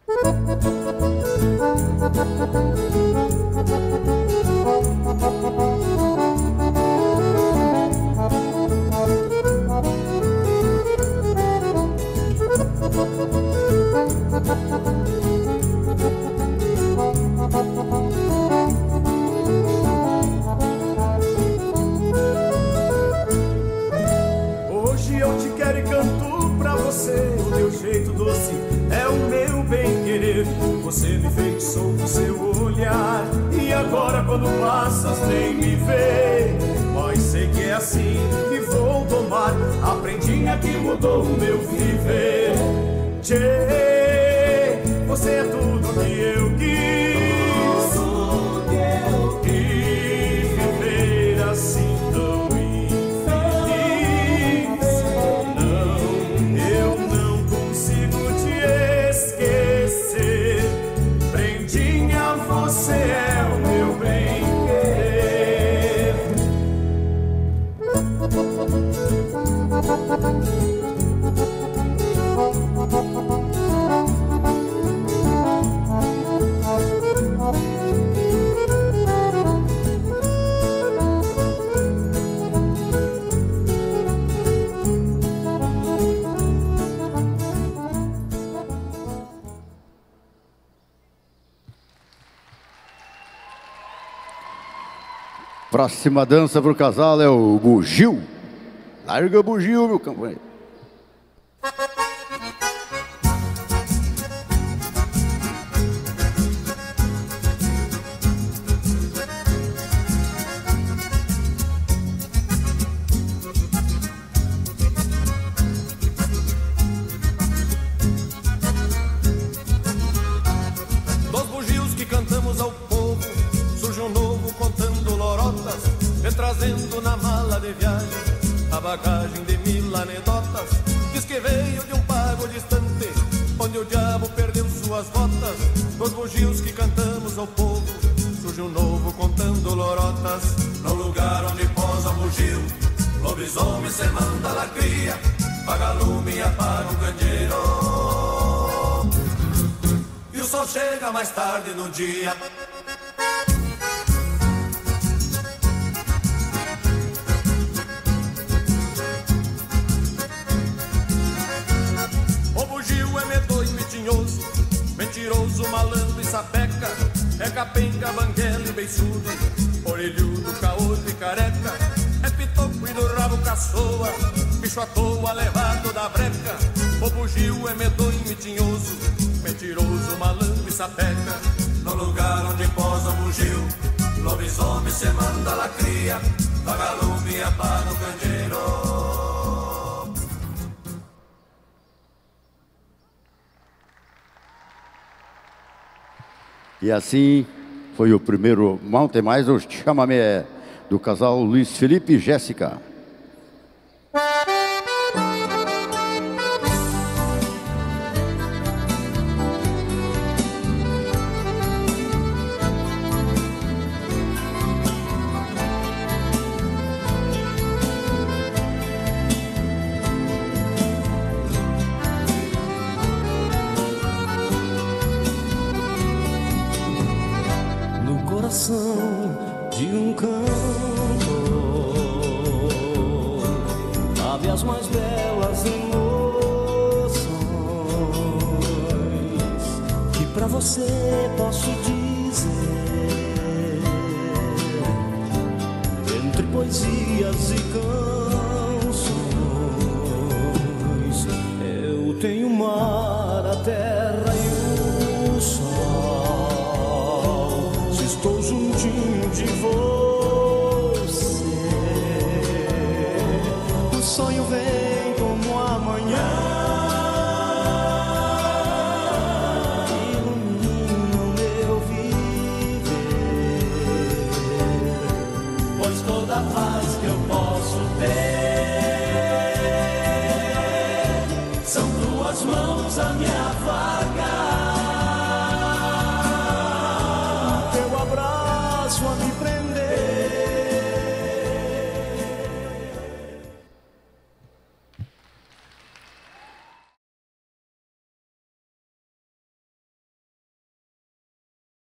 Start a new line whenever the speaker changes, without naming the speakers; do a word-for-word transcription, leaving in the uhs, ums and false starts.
Hoje eu te quero e canto pra você. O teu jeito doce é o meu bem-querer. Você me enfeitiçou com seu olhar, e agora quando passas nem me vê. Mas sei que é assim que vou tomar a prendinha que mudou o meu viver. Tchê, você é tudo que eu quis, tudo que eu quis, viver assim tão infeliz. Não, eu não consigo te esquecer. Prendinha, você é o meu bem-querer.
Próxima dança pro casal é o bugio. Larga o bugio, meu companheiro.
Dos bugios que cantamos ao povo, surge um novo contando lorotas, vem trazendo na mala de viagem a bagagem de mil anedotas. Diz que veio de um pago distante, onde o diabo perdeu suas botas. Dos bugios que cantamos ao povo, surge um novo contando lorotas. No lugar onde posa o bugio, lobisomem se manda lacria, paga lume e apaga o candeeiro, e o sol chega mais tarde no dia. O bugio é medonho e tinhoso, mentiroso, malandro e sapeca, é capenga, banguela e beiçudo, orelhudo, caolho e careca, é pitoco e do rabo caçoa, bicho à toa levado da breca. O bugio é medonho e tinhoso, mentiroso, malandro e sapeca. No lugar onde posa o bugio, lobisomem se manda lacria, paga lume e apaga o candeeiro.
E assim foi o primeiro Mountain Mais, o chamamé do casal Luiz Felipe e Jéssica.
De um cantor cabe as mais belas emoções que pra você posso dizer. Entre poesias e canções eu tenho o mar, a terra e o sol. Se estou juntinho de você, o sonho vem